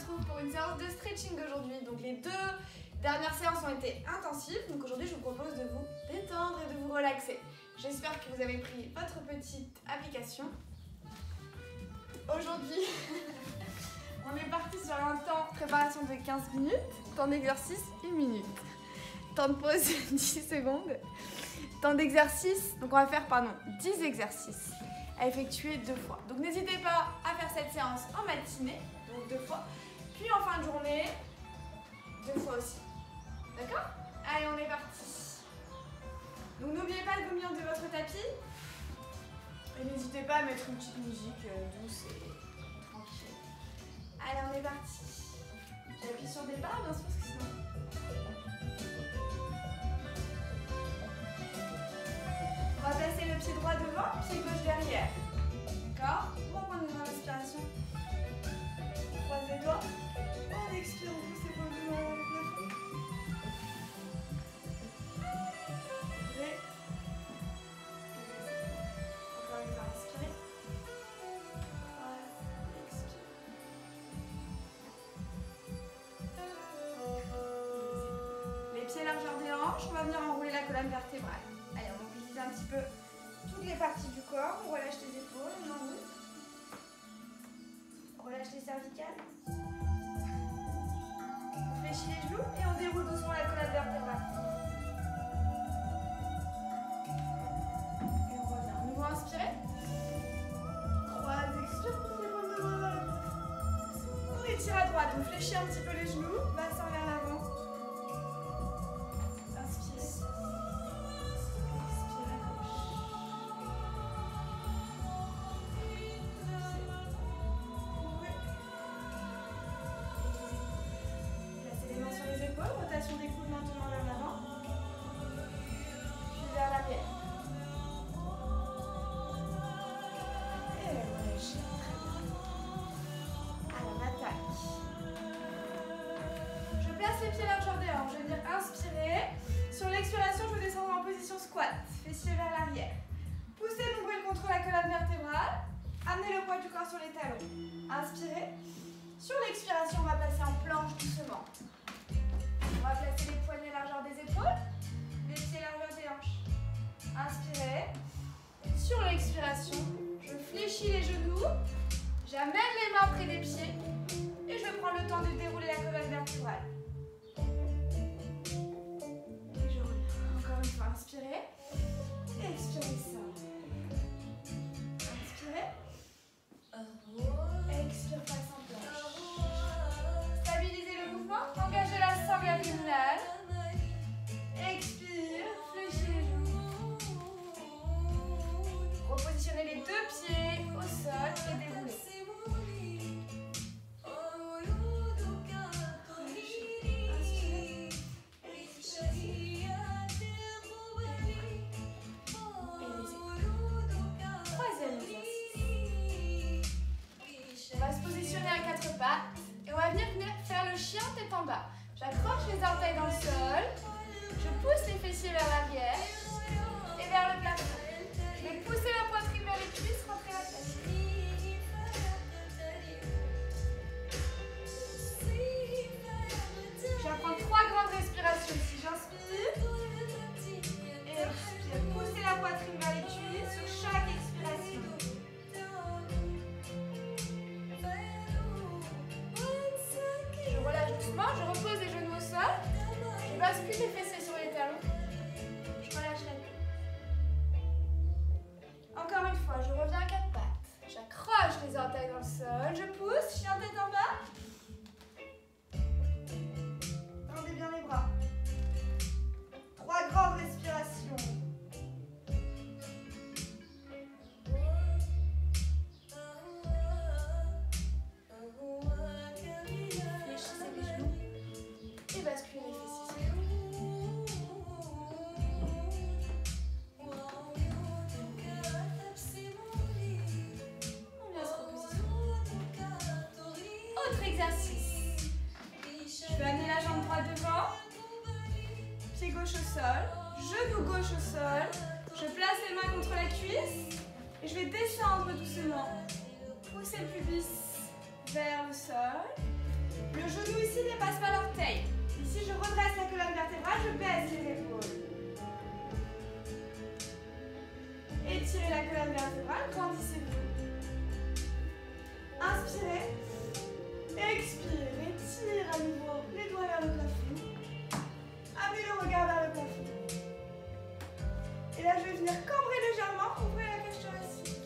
retrouve pour une séance de stretching aujourd'hui. Donc les 2 dernières séances ont été intensives. Donc aujourd'hui, je vous propose de vous détendre et de vous relaxer. J'espère que vous avez pris votre petite application. Aujourd'hui, on est parti sur un temps de préparation de 15 minutes, temps d'exercice 1 minute, temps de pause 10 secondes, temps d'exercice, donc on va faire 10 exercices à effectuer 2 fois. Donc n'hésitez pas à faire cette séance en matinée, donc 2 fois, puis en fin de journée, 2 fois aussi. D'accord? Allez, on est parti. Donc n'oubliez pas de vomir de votre tapis. Et n'hésitez pas à mettre une petite musique douce et tranquille. Allez, on est parti. J'appuie sur départ, bien sûr, parce que sinon... On va placer le pied droit devant, pied gauche derrière. D'accord? On va prendre une grande inspiration. On croise les doigts. On expire, on pousse les paumes devant le plafond. Encore une fois, inspirez. Croise, expire. Les pieds largeur des hanches, on va venir enrouler la colonne vertébrale. Allez, on mobilise un petit peu toutes les parties du corps. On relâche les épaules, on enroule. On relâche les cervicales. On fléchit les genoux et on déroule doucement la colonne vertébrale. Et on revient. On nouveau inspirez. Croise, expire, pousse les paumes devant la tête. On étire à droite, on fléchit un petit peu les genoux, bassin vers l'avant. Rotation des coudes maintenant vers l'avant, puis vers l'arrière. Et relâchez, très bien. Alors, on attaque. Je place les pieds largeur des hanches. Je vais dire inspirez. Sur l'expiration, je vais descendre en position squat, fessiers vers l'arrière. Poussez l'ombrelle contre la colonne vertébrale. Amenez le poids du corps sur les talons. Inspirez. Sur l'expiration, on va passer en planche doucement. On va placer les poignets largeur des épaules, les pieds largeur des hanches. Inspirez. Sur l'expiration, je fléchis les genoux, j'amène les mains près des pieds et je prends le temps de dérouler la colonne vertébrale. Et je reviens. Encore une fois, inspirez. Expirez ça. Inspirez. Expire, passe en planche. Stabilisez le mouvement, engagez la sangle abdominale. Expire, fléchis les genoux. Repositionnez les 2 pieds au sol et déroulez. Troisième exercice. On va se positionner à 4 pattes. Et on va venir faire le chien tête en bas. J'accroche les orteils dans le sol. Je pousse les fessiers vers l'arrière et vers le plafond. Je vais pousser la poitrine vers les cuisses, rentrer la tête. Je vais prendre 3 grandes respirations ici. J'inspire. Et expire. Poussez la poitrine vers les cuisses sur chaque expiration. Je relâche doucement, je repose les genoux au sol, je bascule les fessiers sur les talons, je relâche la nuque. Encore une fois, je reviens à 4 pattes, j'accroche les orteils dans le sol, je pousse, chien tête en bas, tendez bien les bras. 3 grandes respirations. Basculer les fessiers. On vient se repositionner. Autre exercice. Je vais amener la jambe droite devant. Pied gauche au sol. Genou gauche au sol. Je place les mains contre la cuisse. Et je vais descendre doucement. Pousser le pubis vers le sol. Le genou ici ne dépasse pas l'orteil. Ici, je redresse la colonne vertébrale, je baisse les épaules. Étirez la colonne vertébrale, grandissez-vous. Inspirez. Expire. Étire à nouveau les doigts vers le plafond. Amenez le regard vers le plafond. Et là, je vais venir cambrer légèrement, ouvrir la cage thoracique.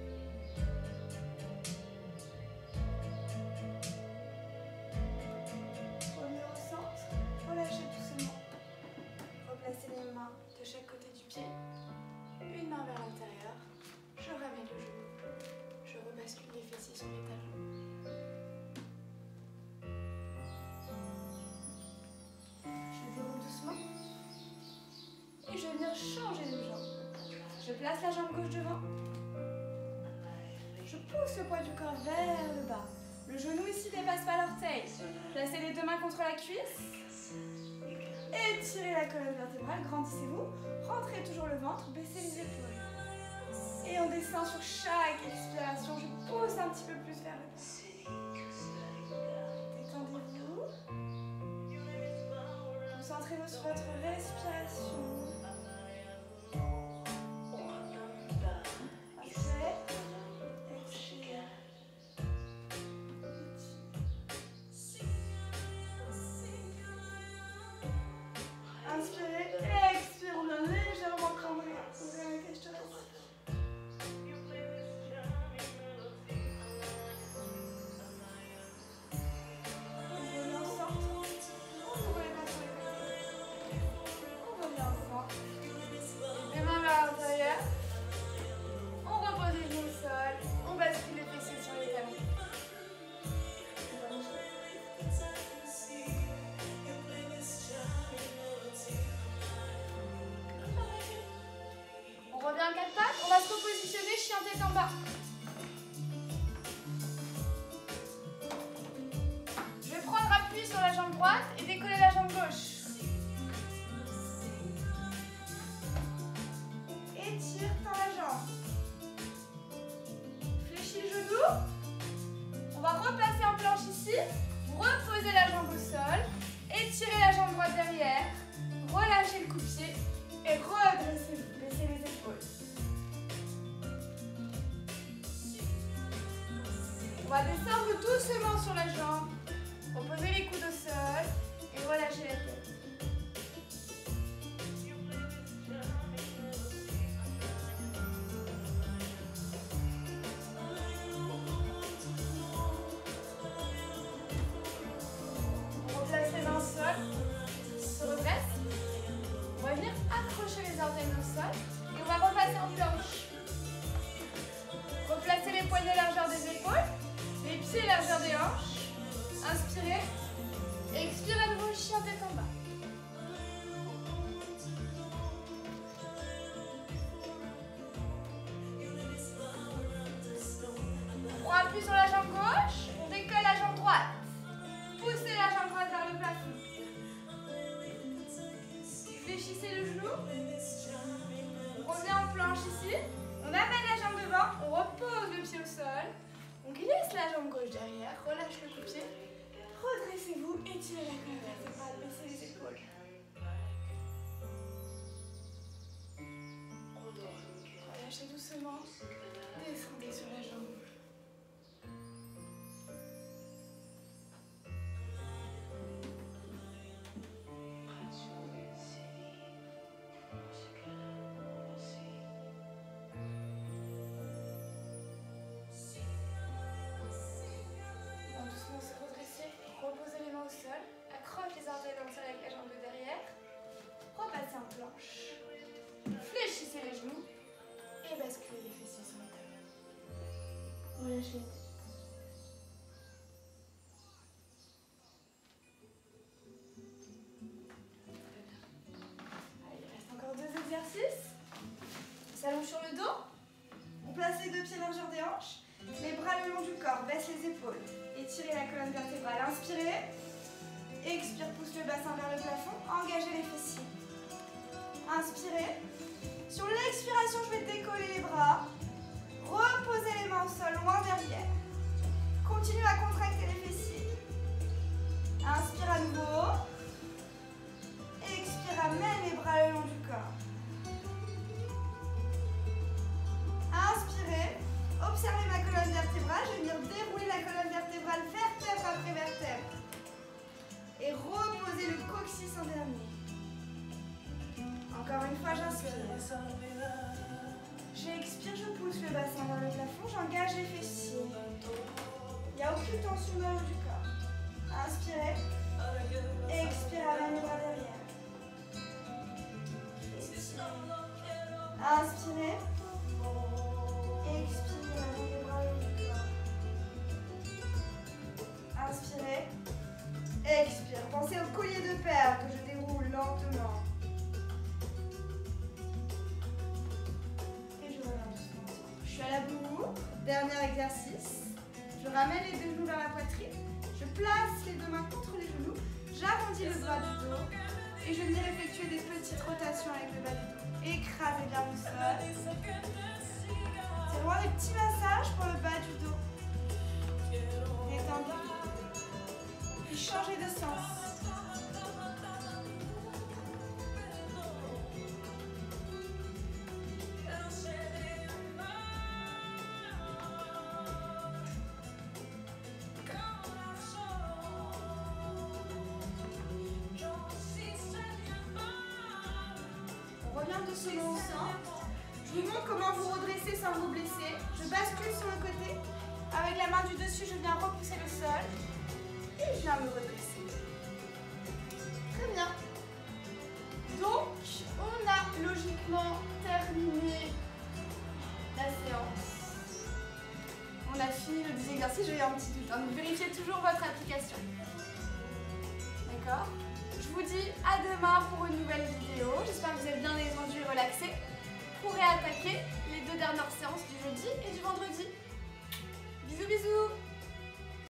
Revenez au centre, relâchez doucement. Replacez les mains de chaque côté du pied. Une main vers l'intérieur. Je ramène le genou. Je rebascule les fessiers sur les talons. Je déroule doucement. Et je vais venir changer de jambe. Je place la jambe gauche devant. Je pousse le poids du corps vers le bas. Le genou ici ne dépasse pas l'orteil. Placez les deux mains contre la cuisse. Étirez la colonne vertébrale, grandissez-vous. Rentrez toujours le ventre, baissez les épaules. Et on descend sur chaque expiration. Je pousse un petit peu plus vers le bas. Détendez-vous. Concentrez-vous sur votre respiration. Inspirez, expirez, on vient légèrement cambrer. Ouvrez la cage thoracique. On revient au centre. On ouvre les mains sur les côtés. On revient au centre. Les mains vers l'intérieur. On repose les genoux au sol. On bascule les fessiers sur les talons. On revient en quatre pattes, on va se repositionner, chien tête en bas. Je vais prendre appui sur la jambe droite et décoller la jambe gauche. Étire, tends la jambe. Fléchis le genou. On va replacer en planche ici. Reposez la jambe au sol. Étirez la jambe droite derrière. Relâchez le coup-pied. Et redressez-vous. Baissez les épaules. On va descendre doucement sur la jambe. Reposez les coudes au sol. Et relâchez la tête. On replace les mains au sol. Se redresse. On va venir accrocher les orteils au sol. Et on va repasser en planche. Replacez les poignets largeur des épaules. Les pieds largeur des hanches. Inspirez. Expirez à nouveau, chien tête en bas. On prend appui sur la jambe gauche. On décolle la jambe droite. Poussez la jambe droite vers le plafond. Fléchissez le genou. On revient en planche ici. On amène la jambe devant. On repose le pied au sol. On glisse la jambe gauche derrière. Relâche le coup-pied. Redressez-vous. Étirez la colonne vertébrale. Baissez les épaules. Relâchez doucement. Descendez sur la jambe. Reposez les mains au sol, accroche les orteils dans le sol avec la jambe de derrière, repassez en planche, fléchissez les genoux et basculez les fessiers sur les talons. Relâchez les têtes. Très bien. Allez, il reste encore 2 exercices. On s'allonge sur le dos, on place les 2 pieds largeur des hanches, les bras le long du corps, baisse les épaules. Étirez la colonne vertébrale, inspirez. Expire, pousse le bassin vers le plafond, engagez les fessiers. Inspirez. Sur l'expiration, je vais décoller les bras. Reposez les mains au sol, loin derrière. Continuez à contracter les fessiers. tension dans le haut du corps. Inspirez. Expirez, ramène les bras derrière. Inspirez. Expirez, ramène les bras le haut du corps. Inspirez. Expire. Pensez au collier de perles que je déroule lentement. Et je reviens doucement. Je suis à la boue. Dernier exercice. Je ramène les deux genoux vers la poitrine. Je place les deux mains contre les genoux. J'arrondis le bas du dos. Et je viens effectuer des petites rotations avec le bas du dos. Écrasez bien le sol. C'est vraiment des petits massages pour le bas du dos. Détendez. Puis changez de sens. On revient doucement au centre. Je vous montre comment vous redresser sans vous blesser. Je bascule sur le côté. Avec la main du dessus, je viens repousser le sol. Et je viens me redresser. Très bien. Donc, on a logiquement terminé la séance. On a fini le 10 exercices. J'ai eu un petit doute. Donc, vérifiez toujours votre application. D'accord ? Je vous dis à demain pour une nouvelle vidéo. J'espère que vous êtes bien détendus et relaxés. Pour réattaquer les 2 dernières séances du jeudi et du vendredi. Bisous, bisous!